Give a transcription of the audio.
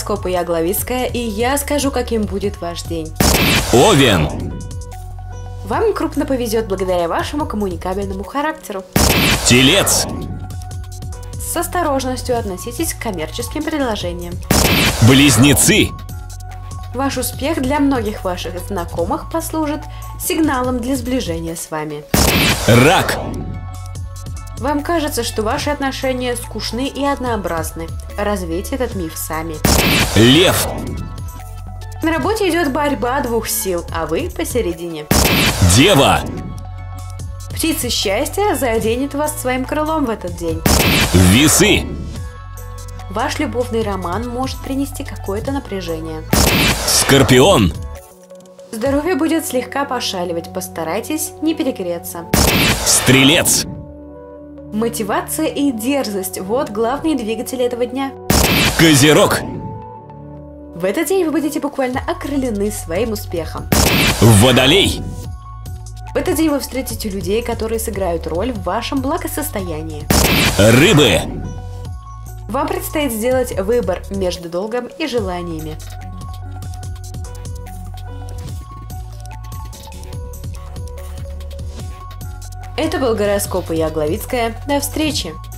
гороскопа я Главицкая, и я скажу, каким будет ваш день. Овен. Вам крупно повезет благодаря вашему коммуникабельному характеру. Телец. С осторожностью относитесь к коммерческим предложениям. Близнецы. Ваш успех для многих ваших знакомых послужит сигналом для сближения с вами. Рак. Вам кажется, что ваши отношения скучны и однообразны. Развейте этот миф сами. Лев. На работе идет борьба двух сил, а вы посередине. Дева. Птица счастья заденет вас своим крылом в этот день. Весы. Ваш любовный роман может принести какое-то напряжение. Скорпион. Здоровье будет слегка пошаливать, постарайтесь не перегреться. Стрелец. Мотивация и дерзость – вот главные двигатели этого дня. Козерог. В этот день вы будете буквально окрылены своим успехом. Водолей. В этот день вы встретите людей, которые сыграют роль в вашем благосостоянии. Рыбы. Вам предстоит сделать выбор между долгом и желаниями. Это был гороскоп и я Главицкая. До встречи!